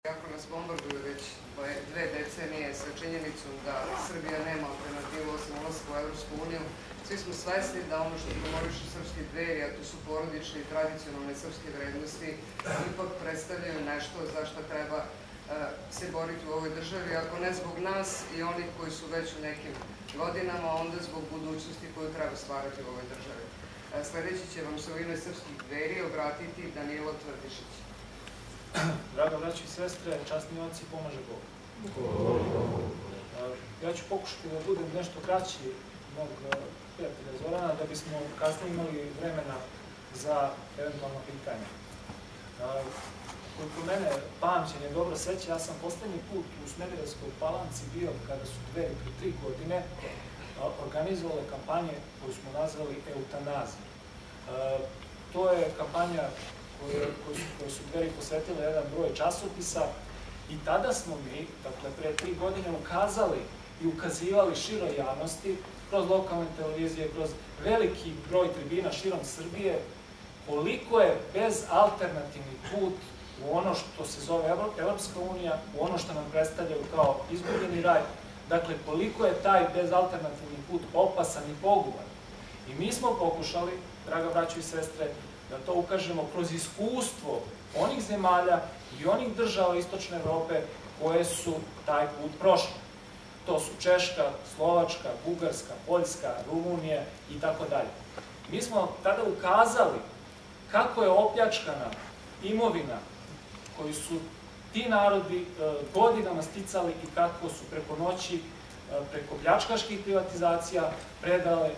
Ako nas bombarduju već 2 decenije sa činjenicom da Srbija nema alternativu osim ulaska u Evropsku uniju, svi smo svesni da ono što promovišu srpski Dveri, a to su porodične i tradicionalne srpske vrednosti, ipak predstavljaju nešto za što treba se boriti u ovoj državi, ako ne zbog nas i onih koji su već u nekim godinama, onda zbog budućnosti koju treba stvarati u ovoj državi. Sledeći će vam se u ime srpskih Dveri obratiti Danilo Tvrdišić. Draga braći i sestre, časni oci, pomaže Bog. Ja ću pokušati da budem nešto kraći mog prijatelja Zorana, da bismo kasnije imali vremena za eventualno pitanje. Koliko mene pamćenje dobro seća, ja sam poslednji put u Smederevskoj Palanci bio kada su Dveri pre 3 godine organizovale kampanje koju smo nazvali eutanazija. To je kampanja koje su Dveri posvetile jedan broj časopisa i tada smo mi, dakle pre 3 godine, ukazali i ukazivali široj javnosti, kroz lokalne televizije, kroz veliki broj tribina širom Srbije, koliko je bezalternativni put u ono što se zove Evropska unija, u ono što nam predstavljaju kao izgubljeni raj, dakle koliko je taj bezalternativni put opasan i poguban. I mi smo pokušali, draga braćo i sestre, da to ukažemo kroz iskustvo onih zemalja i onih država Istočne Evrope koje su taj put prošle. To su Češka, Slovačka, Bugarska, Poljska, Rumunija i tako dalje. Mi smo tada ukazali kako je opljačkana imovina koju su ti narodi godinama sticali i kako su preko noći, preko pljačkaških privatizacija predale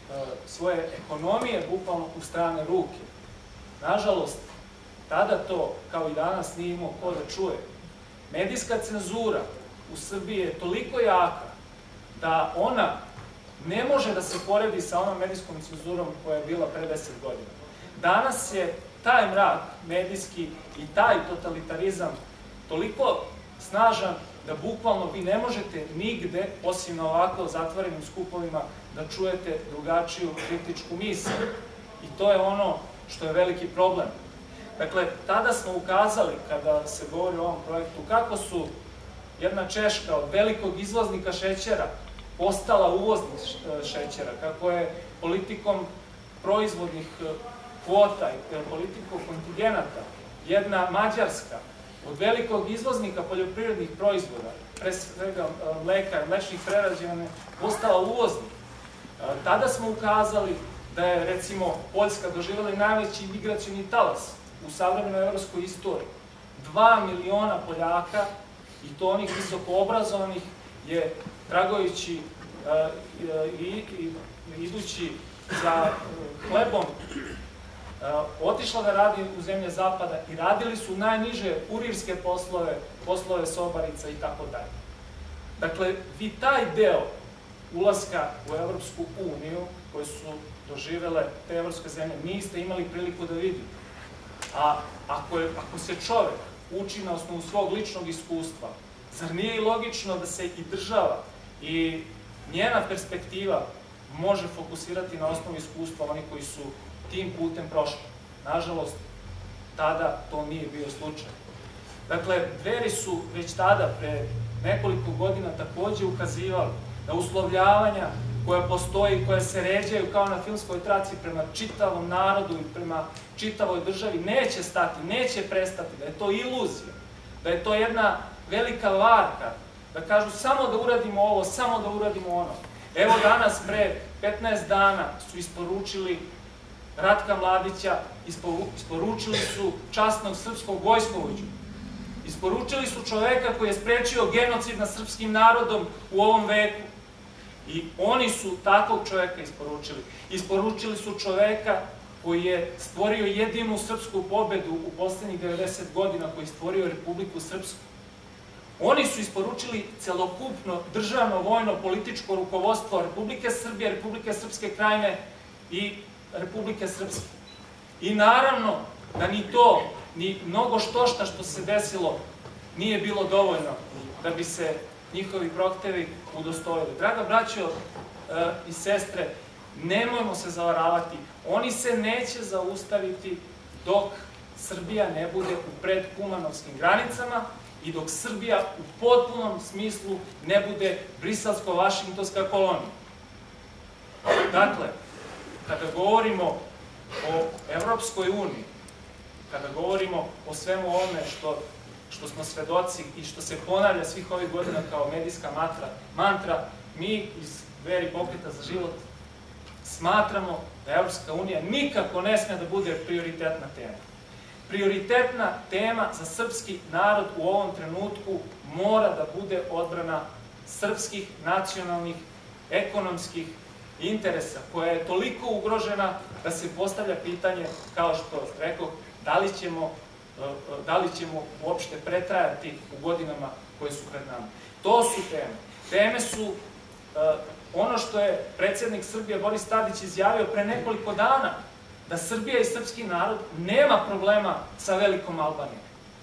svoje ekonomije bukvalno u strane ruke. Nažalost, tada to, kao i danas, nije imao ko da čuje. Medijska cenzura u Srbiji je toliko jaka da ona ne može da se poredi sa onom medijskom cenzurom koja je bila pre 10 godina. Danas je taj mrak medijski i taj totalitarizam toliko snažan da bukvalno vi ne možete nigde, osim na ovako zatvorenim skupovima, da čujete drugačiju kritičku misao. I to je ono što je veliki problem. Dakle, tada smo ukazali, kada se govori o ovom projektu, kako su jedna Češka od velikog izvoznika šećera postala uvoznik šećera, kako je politikom proizvodnih kvota i politikom kontingenata jedna Mađarska od velikog izvoznika poljoprivrednih proizvoda, pre svega mleka i mlečnih prerađevina, postala uvoznik. Tada smo ukazali da je, recimo, Poljska doživjela najveći migracioni talas u savremenoj evropskoj istoriji. 2 miliona Poljaka, i to onih visokoobrazovanih, je, tragujući i idući za hlebom, otišla da radi u zemlje zapada i radili su najniže kurirske poslove, poslove sobarica i tako dalje. Dakle, vi taj deo ulaska u Evropsku uniju, koje su doživele te evropske zemlje, niste imali priliku da vidite. A ako se čovek uči na osnovu svog ličnog iskustva, zar nije i logično da se i država i njena perspektiva može fokusirati na osnovu iskustva onih koji su tim putem prošli? Nažalost, tada to nije bio slučaj. Dakle, Dveri su već tada, pre nekoliko godina, takođe ukazivali da uslovljavanja koja postoji, koja se ređaju kao na filmskoj traci prema čitavom narodu i prema čitavoj državi, neće stati, neće prestati, da je to iluzija, da je to jedna velika varka, da kažu samo da uradimo ovo, samo da uradimo ono. Evo danas, pre 15 dana, su isporučili Ratka Mladića, isporučili su časnog srpskog vojskovođu, isporučili su čoveka koji je sprečio genocid nad srpskim narodom u ovom veku. I oni su takvog čoveka isporučili. Isporučili su čoveka koji je stvorio jedinu srpsku pobedu u poslednjih 90 godina, koji je stvorio Republiku Srpsku. Oni su isporučili celokupno državno, vojno, političko rukovodstvo Republike Srbije, Republike Srpske Krajine i Republike Srpske. I naravno da ni to, ni mnogo štošta što se desilo nije bilo dovoljno da bi se njihovi prohtevi udostojili. Draga braćo i sestre, nemojmo se zavaravati, oni se neće zaustaviti dok Srbija ne bude u predkumanovskim granicama i dok Srbija u potpunom smislu ne bude briselsko-vašingtonska kolonija. Dakle, kada govorimo o Evropskoj uniji, kada govorimo o svemu ovome što smo svedoci i što se ponavlja svih ovih godina kao medijska mantra, mi iz Dveri pokreta za život smatramo da Evropska unija nikako ne sme da bude prioritetna tema. Prioritetna tema za srpski narod u ovom trenutku mora da bude odbrana srpskih, nacionalnih, ekonomskih interesa, koja je toliko ugrožena da se postavlja pitanje, kao što rekao, da li ćemo uopšte pretrajati u godinama koje su pred nama. To su teme. Teme su ono što je predsjednik Srbije Boris Tadić izjavio pre nekoliko dana, da Srbija i srpski narod nema problema sa Velikom Albanijom.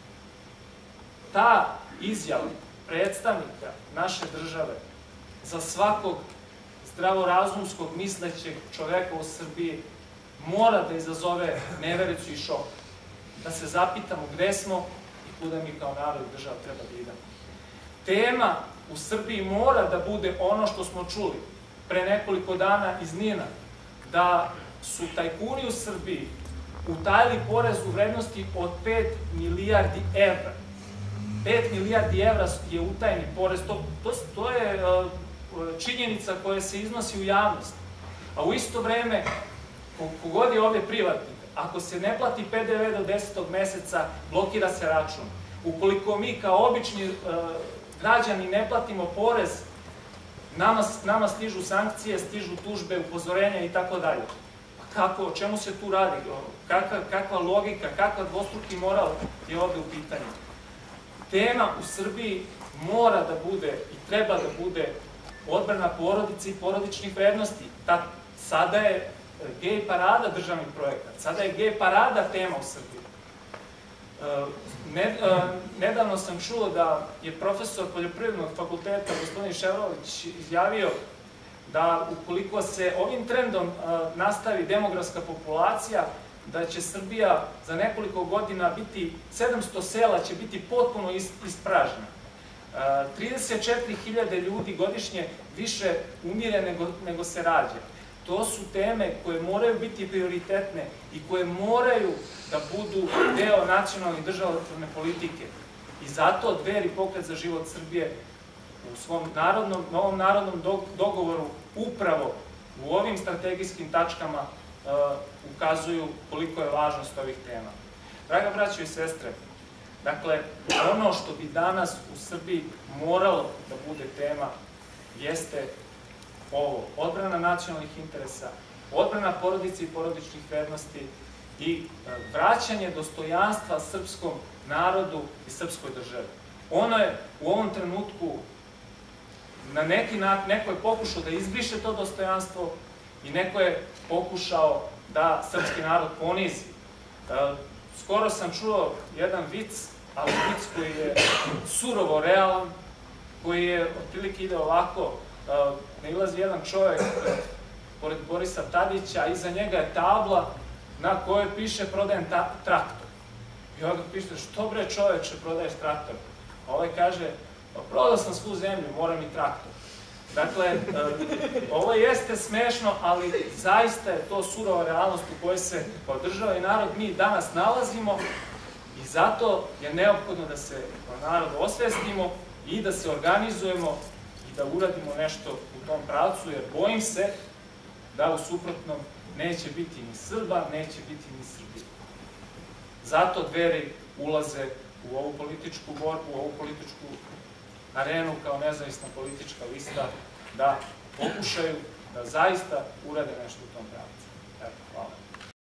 Ta izjava predstavnika naše države za svakog zdravorazumskog mislećeg čoveka u Srbiji mora da izazove nevericu i šok. Da se zapitamo gde smo i kuda mi kao narod i država treba da idemo. Tema u Srbiji mora da bude ono što smo čuli pre nekoliko dana iz Nina, da su tajkuni u Srbiji utajili porez u vrednosti od 5 milijardi evra. 5 milijardi evra je utajni porez, to je činjenica koja se iznosi u javnost. A u isto vreme, kogod je ovde privatnik, ako se ne plati PDV do 10. meseca, blokira se račun. Ukoliko mi kao obični građani ne platimo porez, nama stižu sankcije, stižu tužbe, upozorenja i tako dalje. O čemu se tu radi? Kakva logika, kakav dvostruki moral je ovde u pitanju? Tema u Srbiji mora da bude i treba da bude odbrana porodice i porodičnih vrednosti. Sada je gej parada državni projekat, sada je gej parada tema u Srbiji. Nedavno sam čuo da je profesor Poljoprivrednog fakulteta, gospodin Šerović, izjavio da ukoliko se ovim trendom nastavi demografska populacija, da će Srbija za nekoliko godina biti, 700 sela će biti potpuno ispražnjeno. 34.000 ljudi godišnje više umire nego se rađa. To su teme koje moraju biti prioritetne i koje moraju da budu deo nacionalne i državotvorne politike. I zato Dveri pokret za život Srbije u svom novom narodnom dogovoru upravo u ovim strategijskim tačkama ukazuju koliko je važnost ovih tema. Draga braćo i sestre, dakle, ono što bi danas u Srbiji moralo da bude tema jeste ovo, odbrana nacionalnih interesa, odbrana porodice i porodičnih vrednosti i vraćanje dostojanstva srpskom narodu i srpskoj državi. Ono je u ovom trenutku neko je pokušao da izbriše to dostojanstvo i neko je pokušao da srpski narod ponizi. Skoro sam čuo jedan vic, ali vic koji je surovo realan, koji je otprilike ide ovako, nailazi jedan čovek pored Borisa Tadića, a iza njega je tabla na kojoj piše prodajem traktor. I ovaj ga piše, što bre čoveče prodaješ traktor? A ovaj kaže, prodao sam svu zemlju, moram i traktor. Dakle, ovo jeste smešno, ali zaista je to surova realnost u kojoj se kao država i narod mi danas nalazimo i zato je neophodno da se kao narod osvestimo i da se organizujemo i da uradimo nešto u tom pravcu, jer bojim se da u suprotnom neće biti ni Srba, neće biti ni Srbije. Zato Dveri ulaze u ovu političku borbu, u ovu političku arenu kao nezavisna politička lista, da pokušaju da zaista urade nešto u tom pravcu. Evo, hvala.